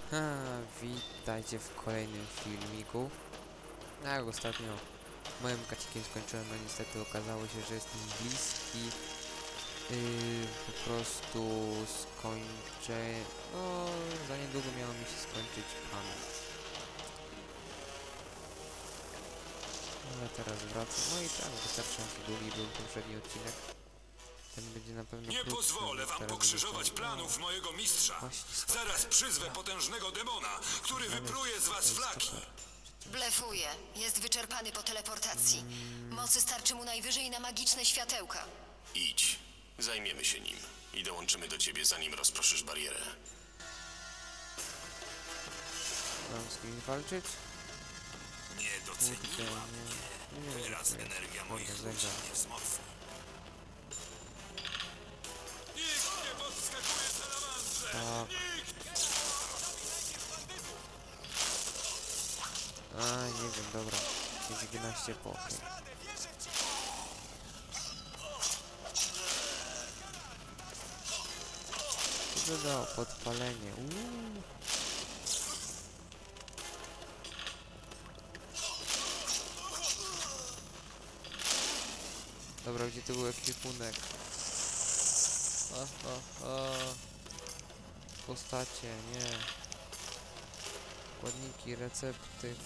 Witajcie w kolejnym filmiku. Jak ostatnio moim kacikiem skończyłem, no niestety okazało się, że jestem bliski. Po prostu skończę, no za niedługo miało mi się skończyć pamięć. Ale teraz wracam, no i tak wystarczająco długi był poprzedni odcinek. Ten będzie na pewno Nie krótszy, pozwolę wam teraz pokrzyżować będę- planów mojego mistrza. Właśnie Zaraz przyzwę potężnego demona, który wypruje z was flaki. Blefuje. Jest wyczerpany po teleportacji. Mocy starczy mu najwyżej na magiczne światełka. Idź, zajmiemy się nim i dołączymy do ciebie, zanim rozproszysz barierę. Mam z kimś walczyć? Nie Kurde, doceniłam. nie Teraz wiem, energia kurde, moich zegar. ludzi mnie wzmocni. Nikt nie podskakuje salamandrze! Tak. Nikt! A, nie wiem, dobra. Jest 11 po, okej. Co to dało? Podpalenie. Dobra, gdzie to był ekwipunek? Postacie, nie. Składniki, recepty.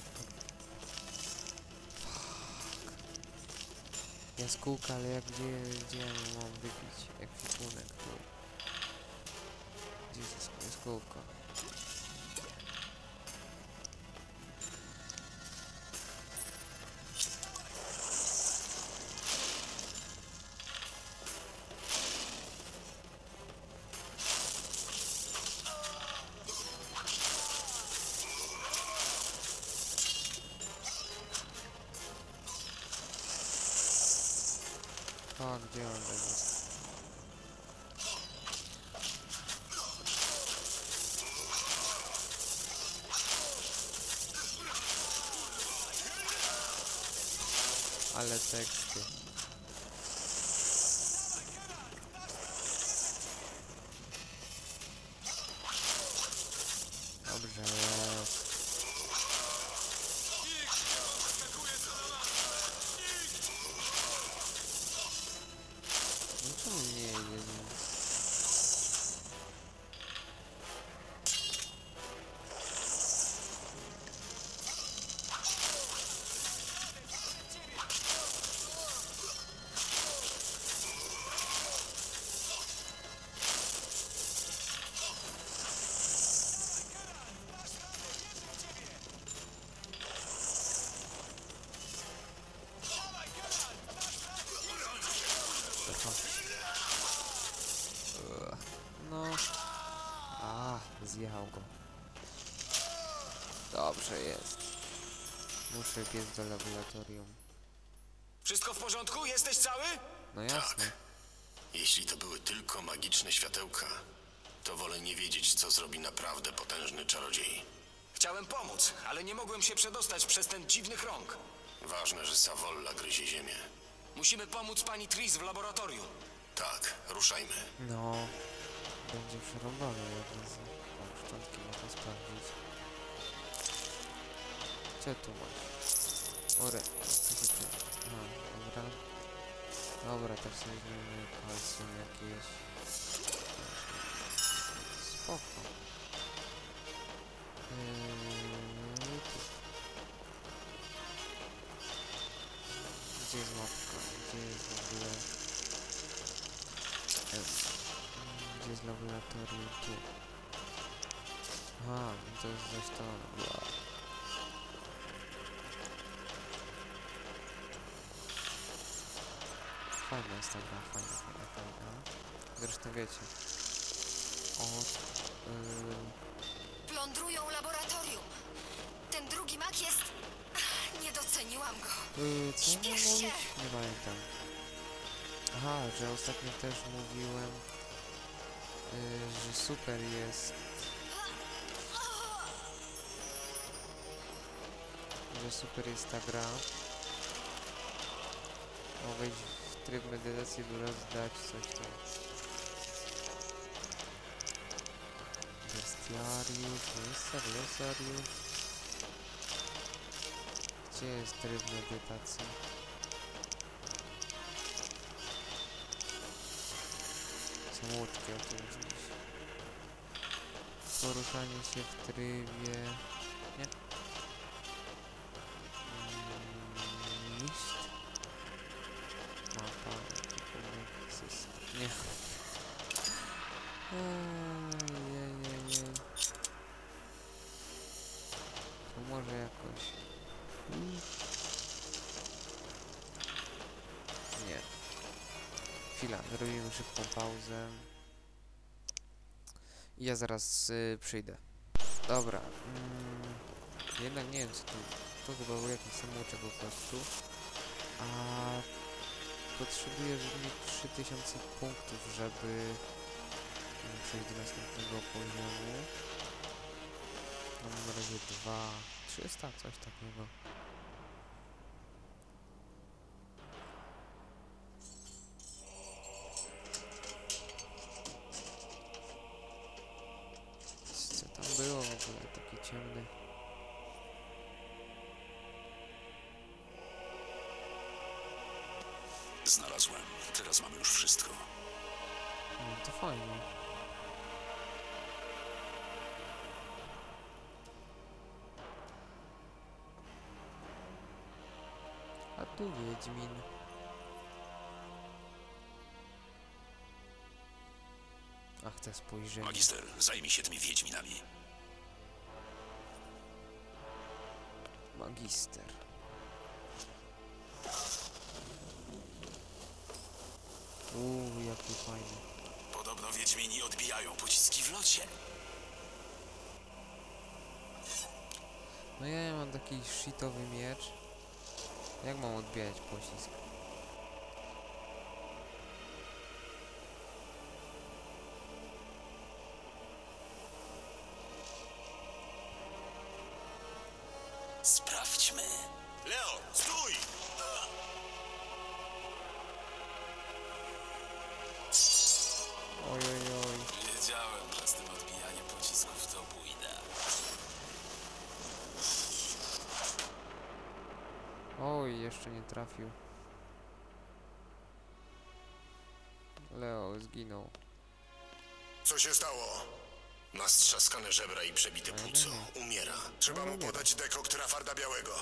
Jaskółka, ale gdzie ja mam wypić ekwipunek? Tu. Gdzie jest jaskółka? A, gdzie on jest? Ale teksty. Dobrze jest. No czemu nie jedzie? No. Zjechał go. Dobrze jest. Muszę biec do laboratorium. Wszystko w porządku? Jesteś cały? No jasne. Jeśli to były tylko magiczne światełka, to wolę nie wiedzieć, co zrobi naprawdę potężny czarodziej. Chciałem pomóc, ale nie mogłem się przedostać przez ten dziwny krąg. Ważne, że Savolla gryzie ziemię. Musimy pomóc pani Tris w laboratorium. Tak, ruszajmy. No. Będzie przerąbane jak z szczątki można sprawdzić. Co tu masz? Ore, co się tu... Aha, dobra. Dobra, tak sobie zmienimy kalcjum jakieś. Spoko. Tu. Gdzie jest mapka? Gdzie jest w ogóle... Gdzie jest laboratorium? Tu. Aha, to jest coś tam. Fajna jest ta gra, fajna. Zresztą wiecie. Plądrują laboratorium. Ten drugi mak jest... Nie doceniłam go. Co mam Śpiesz się. mówić? Nie pamiętam. Aha, że ostatnio też mówiłem, że super jest. Że super jest ta gra. Wejść w tryb medytacji lub rozdać coś tam. Bestiariusz, miejsca, glosariusz. Gdzie jest tryb medytacji? Samouczki o tym gdzieś. Poruszanie się w trybie... Nie. List. Mapa. Nie. Ejejejej. To może jakoś... Nie. Chwila, zrobimy szybką pauzę. I ja zaraz przyjdę. Dobra. Jednak nie wiem co tu... To chyba był jakiś samouczek po prostu. A... Potrzebuję mieć 3000 punktów, żeby przejść do następnego poziomu. Mam na razie 2300, coś takiego. Co tam było w ogóle takie ciemne? Znalazłem. Teraz mamy już wszystko. No to fajnie. A tu Wiedźmin. Ach, te spojrzenie. Magister, zajmij się tymi wiedźminami. Magister. Jaki fajny. Podobno wiedźmini odbijają pociski w locie. No ja mam taki shitowy miecz. Jak mam odbijać pocisk? Sprawdźmy. Leo, stój! Ojojoj. Wiedziałem, że z tym odbijaniem pocisków to pójdę. Oj, jeszcze nie trafił. Leo zginął. Co się stało? Ma strzaskane żebra i przebite płuco. Umiera. Trzeba mu podać dekokt Rafarda Białego.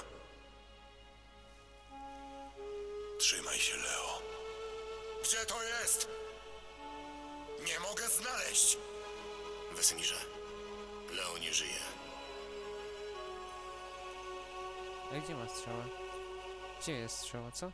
Trzymaj się, Leo. Gdzie to jest? Nie mogę znaleźć. Wesemirze, Leo nie żyje. A gdzie ma strzała? Gdzie jest strzała, co?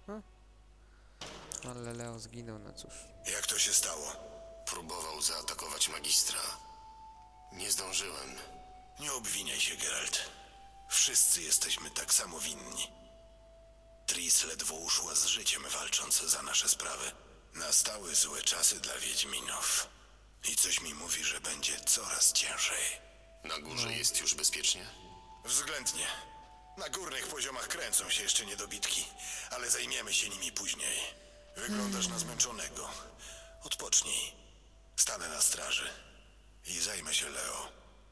Ale Leo zginął, no cóż. Jak to się stało? Próbował zaatakować magistra. Nie zdążyłem. Nie obwiniaj się, Geralt. Wszyscy jesteśmy tak samo winni. Tris ledwo uszła z życiem, walcząc za nasze sprawy. Nastały złe czasy dla Wiedźminów. I coś mi mówi, że będzie coraz ciężej. Na górze jest już bezpiecznie? Względnie. Na górnych poziomach kręcą się jeszcze niedobitki, ale zajmiemy się nimi później. Wyglądasz na zmęczonego. Odpocznij. Stanę na straży i zajmę się Leo.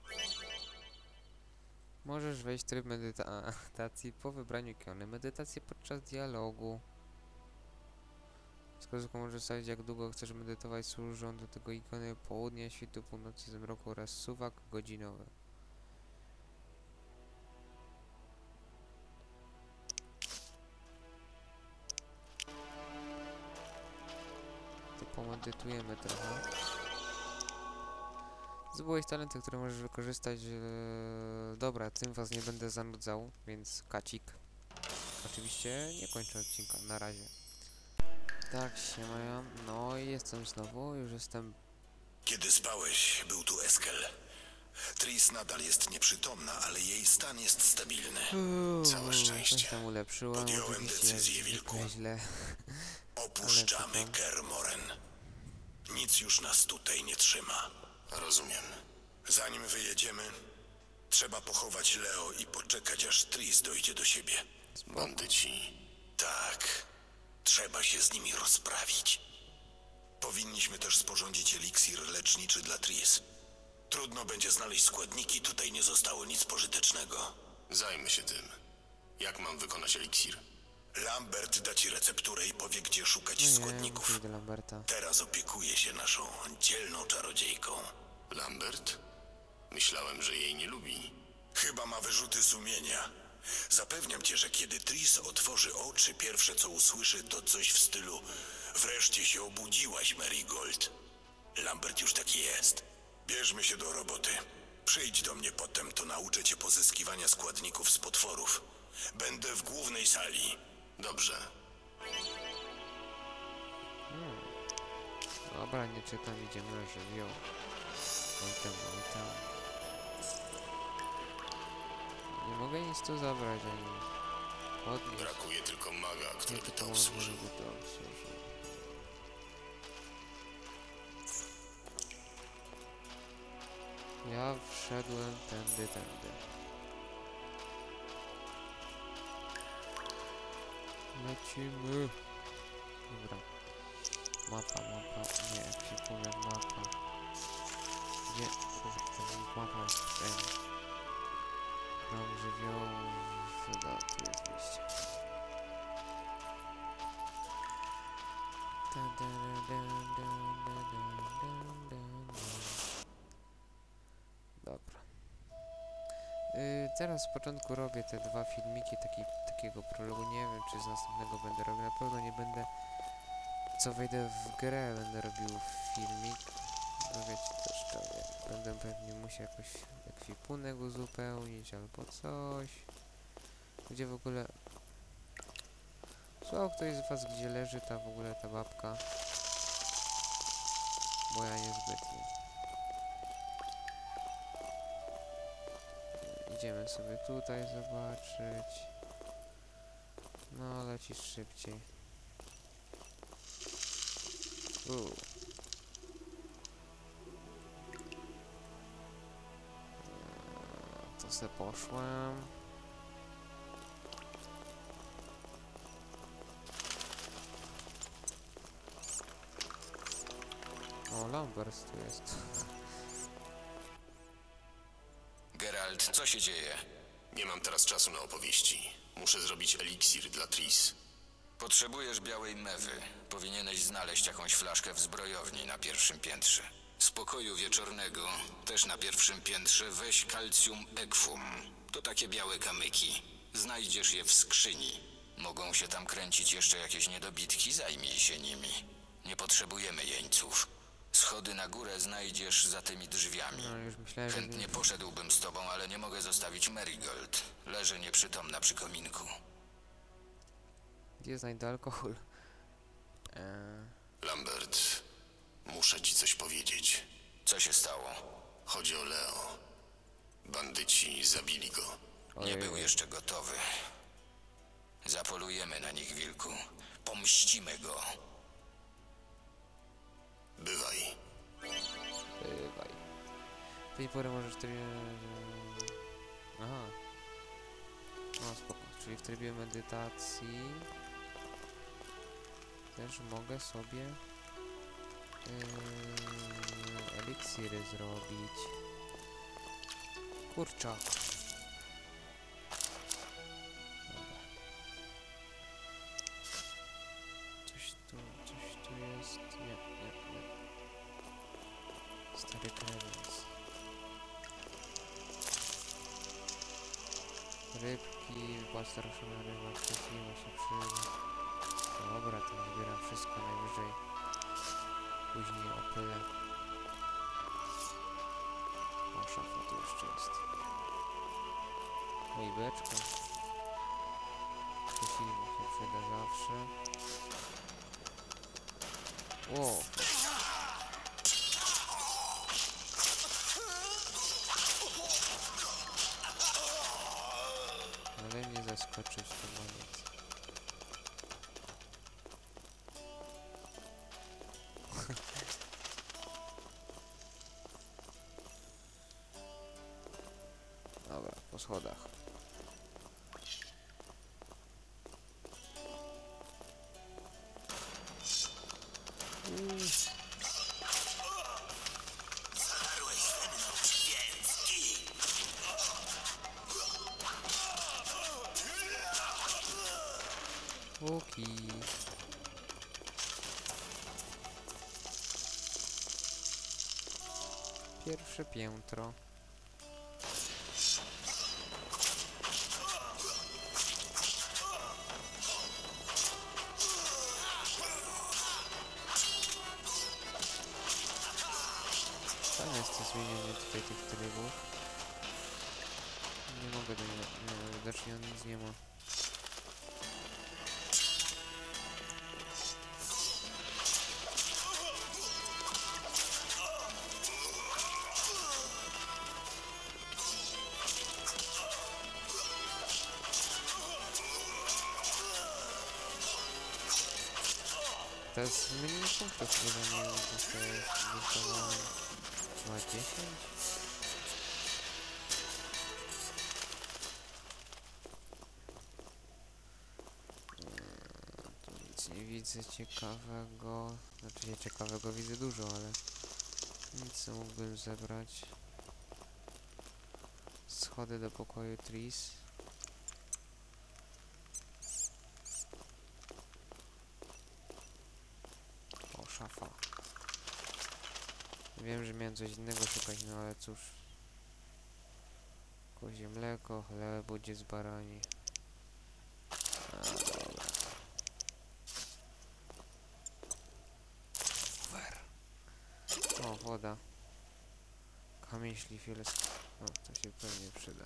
Możesz wejść w tryb medytacji po wybraniu ikony. Medytację podczas dialogu. Wskazówką możesz ustawić, jak długo chcesz medytować. Służą do tego ikony południa, świtu, północy, zmroku oraz suwak godzinowy. To pomedytujemy trochę. Zdobyłeś talenty, które możesz wykorzystać. Dobra, tym was nie będę zanudzał, więc kacik. Oczywiście nie kończę odcinka, na razie. Tak się mają. No i jestem znowu, już jestem. Kiedy spałeś, był tu Eskel. Tris nadal jest nieprzytomna, ale jej stan jest stabilny. Całe szczęście. Coś tam ulepszyłem. Podjąłem Oczywiście decyzję, Wilku. źle. Opuszczamy Kermoren. Nic już nas tutaj nie trzyma. Rozumiem. Zanim wyjedziemy, trzeba pochować Leo i poczekać, aż Tris dojdzie do siebie. Bandyci. Tak. Trzeba się z nimi rozprawić. Powinniśmy też sporządzić eliksir leczniczy dla Tris. Trudno będzie znaleźć składniki, tutaj nie zostało nic pożytecznego. Zajmę się tym. Jak mam wykonać eliksir? Lambert da ci recepturę i powie, gdzie szukać Nie, składników. pójdę do Lamberta. Teraz opiekuje się naszą dzielną czarodziejką. Lambert? Myślałem, że jej nie lubi. Chyba ma wyrzuty sumienia. Zapewniam cię, że kiedy Tris otworzy oczy, pierwsze co usłyszy to coś w stylu: wreszcie się obudziłaś, Marigold. Lambert już taki jest. Bierzmy się do roboty. Przyjdź do mnie potem, to nauczę cię pozyskiwania składników z potworów. Będę w głównej sali. Dobrze. Dobra, nie czytam, idziemy, żywioł. Oj tam. Nie mogę nic tu zabrać, ani podnieść. Brakuje tylko maga, który by Jakie to to obsłużył. może by to obsłużył. Ja wszedłem tędy. Lecimy. Dobra. Mapa. Nie, jak się powie mapa. Gdzie? Kurde, mapa jest ten. Krąg żywiołu. Tu jest wyjście. Dobra. Teraz z początku robię te dwa filmiki takiego prologu. Nie wiem, czy z następnego będę robił. Na pewno nie będę, co wejdę w grę, będę robił filmik. No wiecie też, że będę pewnie musiał jakoś ekwipunek uzupełnić albo coś. Gdzie w ogóle... Słuchał ktoś z was, gdzie leży ta w ogóle ta babka? Bo ja niezbytnie. Idziemy sobie tutaj zobaczyć. No, lecisz szybciej. To se poszłem. O, Lambert tu jest. Geralt, co się dzieje? Nie mam teraz czasu na opowieści. Muszę zrobić eliksir dla Tris. Potrzebujesz białej mewy. Powinieneś znaleźć jakąś flaszkę w zbrojowni na pierwszym piętrze. Z pokoju wieczornego, też na pierwszym piętrze, weź calcium equum. To takie białe kamyki. Znajdziesz je w skrzyni. Mogą się tam kręcić jeszcze jakieś niedobitki, zajmij się nimi. Nie potrzebujemy jeńców. Schody na górę znajdziesz za tymi drzwiami. No, już myślałem, że... Chętnie poszedłbym z tobą, ale nie mogę zostawić Marigold. Leży nieprzytomna przy kominku. Gdzie znajdę alkohol? Lambert, muszę ci coś powiedzieć. Co się stało? Chodzi o Leo. Bandyci zabili go. Nie był jeszcze gotowy. Zapolujemy na nich, wilku. Pomścimy go. Bywaj. Bywaj. W tej pory możesz Aha. No spoko. Czyli w trybie medytacji też mogę sobie eliksiry zrobić. Kurczak. Dobra. Coś tu jest. Nie. Stary krewens. Rybki, postaroszona ryba, trafiła się przyda. Dobra, to zbieram wszystko, najwyżej później opylę. O, szafa tu jeszcze jest. No i beczka. Kosiwnik się przyda zawsze. O! Ale mnie zaskoczyć to ma nic. Dobra, po schodach. Łuki. Pierwsze piętro. Fajne jest to zmienienie tutaj tych trybów. Nie mogę do niego, widocznie on nic nie ma. Teraz mniej punktów chyba nie dostawałem. Chyba 10? Tu nic nie widzę ciekawego. Znaczy nie ciekawego, widzę dużo, ale nic co mógłbym zebrać. Schody do pokoju Tris. O, szafa. Wiem, że miałem coś innego szukać, no ale cóż. Kozie mleko, chleb, bodziec barani. A, dobra. O, woda. Kamień szlifielski. O, to się pewnie przyda.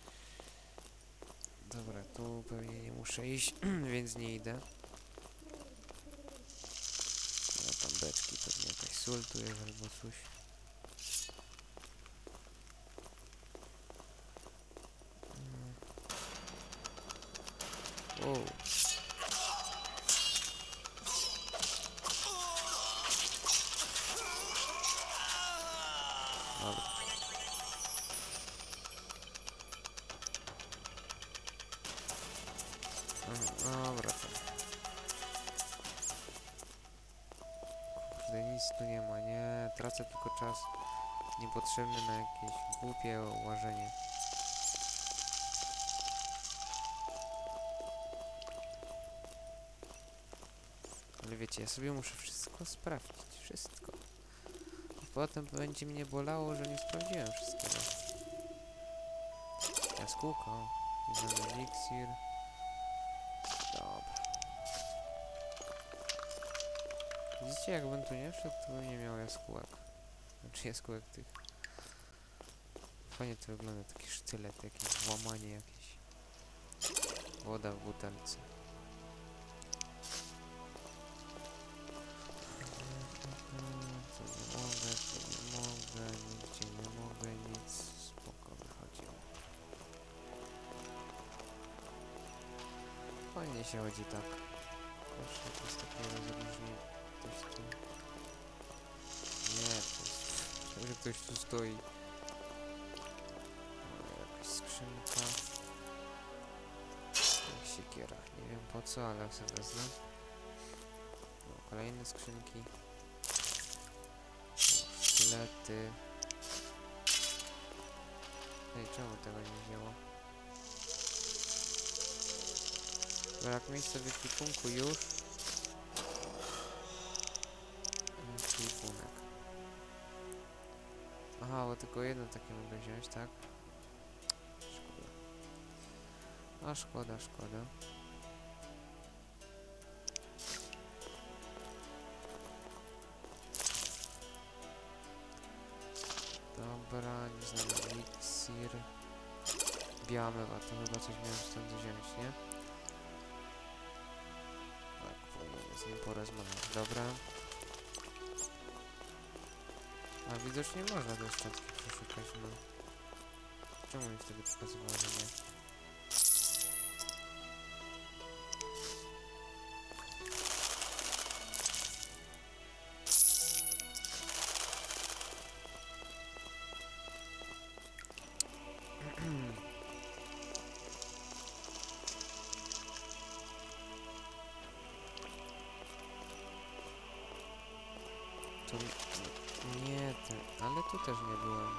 Dobra, tu pewnie nie muszę iść, więc nie idę. No tam beczki, pewnie jakaś sól tu jest albo coś. Wow. Dobra. Dobra tam. Kurde, nic tu nie ma, nie? Tracę tylko czas niepotrzebny na jakieś głupie łażenie. Ale wiecie, ja sobie muszę wszystko sprawdzić, wszystko. I potem będzie mnie bolało, że nie sprawdziłem wszystkiego. Jaskółka, o, jeden eliksir. Dobra. Widzicie, jakbym tu nie wszedł, to bym nie miał jaskółek. Znaczy jaskółek tych. Fajnie to wygląda, taki sztylet, jakieś włamanie jakieś. Woda w butelce. Tu nie mogę, nigdzie nie mogę, nic. Spoko wychodziło. Fajnie się chodzi tak. Proszę, to jest takie rozróżnienie. Ktoś tu... Nie, to jest... że ktoś tu stoi. Jakaś skrzynka. Jak siekiera. Nie wiem po co, ale sobie wezmę. No, kolejne skrzynki. Sztylety. Ej, czemu tego nie wzięło? Brak miejsca w ekwipunku już. Ekwipunek. Aha, bo tylko jedno takie mogę wziąć, tak? Szkoda. A szkoda, szkoda. Dobra, nie znam eliksir. Biała mewa, to chyba coś miałem stąd wziąć, nie? Tak, powinien z nim porozmawiać. Dobra. A widocznie można te statki przeszukać, no. Czemu mi wtedy pokazywało, że nie? Tu... Nie, ale tu też nie byłem.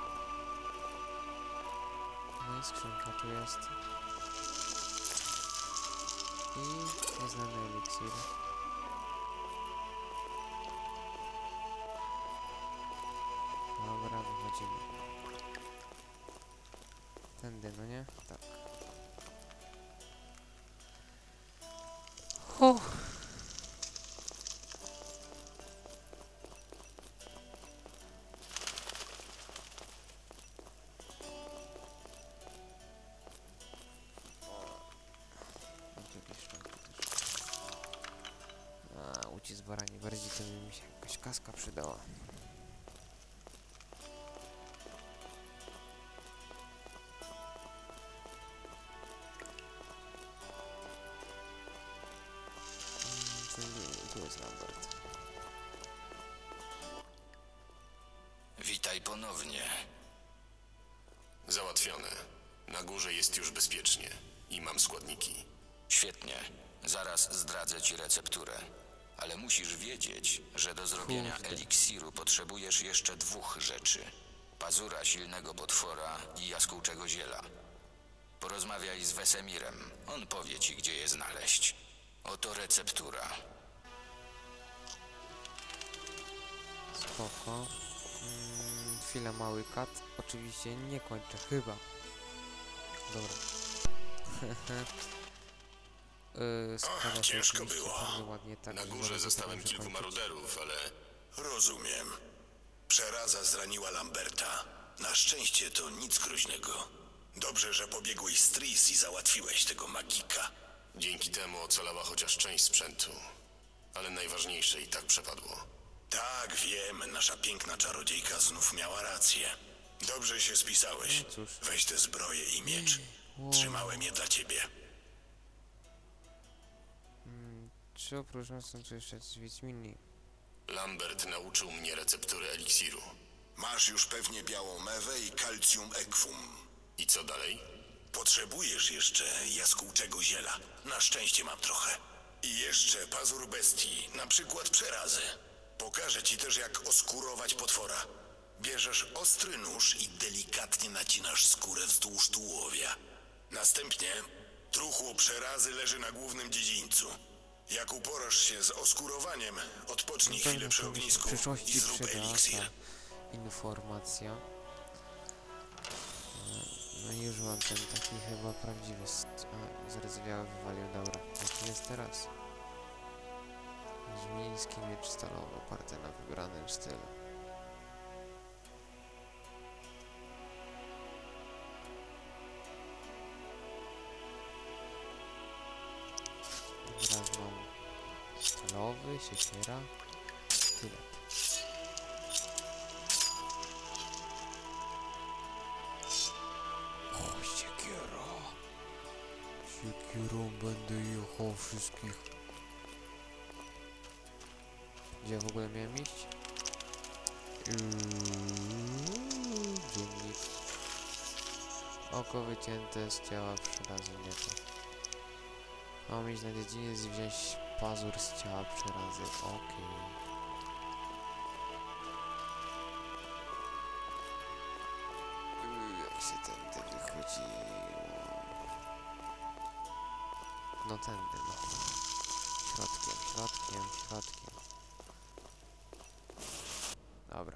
No i skrzynka tu jest. i nieznany eliksir. Dobra, wychodzimy. Tędy, no nie? Tak. Ucisk barani, bardziej to by mi się jakaś kaska przydała. Tu jest Lambert. Witaj ponownie. Załatwione. Na górze jest już bezpiecznie i mam składniki. Świetnie. Zaraz zdradzę ci recepturę. Ale musisz wiedzieć, że do zrobienia Kurde. eliksiru potrzebujesz jeszcze 2 rzeczy. Pazura silnego potwora i jaskółczego ziela. Porozmawiaj z Wesemirem. On powie ci, gdzie je znaleźć. Oto receptura. Spoko. Chwilę, mały kat. Oczywiście nie kończę, chyba. Dobra. Składa się ciężko oczywiście było. bardzo ładnie, tak. Na że górze zaraz zostałem muszę kilku kończyć. maruderów, ale Rozumiem. Przeraza zraniła Lamberta. Na szczęście to nic groźnego. Dobrze, że pobiegłeś z Tris i załatwiłeś tego magika. dzięki temu ocalała chociaż część sprzętu. Ale najważniejsze i tak przepadło. Tak, wiem, nasza piękna czarodziejka znów miała rację. Dobrze się spisałeś. No cóż. Weź tę zbroję i miecz. Trzymałem je dla ciebie. Czy oprócz nas są tu jeszcze jacyś wiedźmini? Lambert nauczył mnie receptury eliksiru. Masz już pewnie białą mewę i calcium equum. I co dalej? Potrzebujesz jeszcze jaskółczego ziela. Na szczęście mam trochę. I jeszcze pazur bestii, na przykład przerazy. Pokażę ci też, jak oskurować potwora. Bierzesz ostry nóż i delikatnie nacinasz skórę wzdłuż tułowia. Następnie truchło przerazy leży na głównym dziedzińcu. Jak uporasz się z oskurowaniem, odpocznij chwilę przy ognisku w przyszłości i zrób przyda eliksir. ta informacja. No i już mam ten taki chyba prawdziwy zardzewiały wywalił, dobra. Jaki jest teraz? Wiedźmiński miecz stalowy oparty na wybranym stylu. Teraz mam stalowy, siekiera, tyle. O, siekiera! Siekierą będę jechał wszystkich. Gdzie w ogóle miałem iść? Dziennik. Oko wycięte z ciała przerazy nie to. Mam iść na dziedziniec i wziąć pazur z ciała przerazy. Okej. Jak się tędy wychodziło? No tędy, no. Środkiem. Dobra.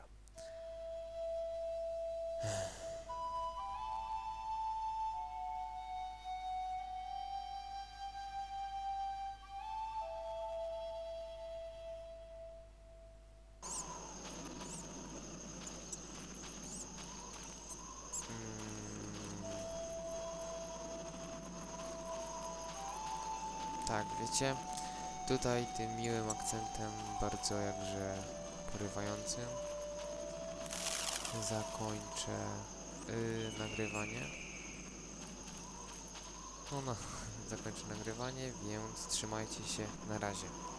Tak, wiecie, tutaj tym miłym akcentem, bardzo jakże porywającym, zakończę nagrywanie. Zakończę nagrywanie, więc trzymajcie się, na razie.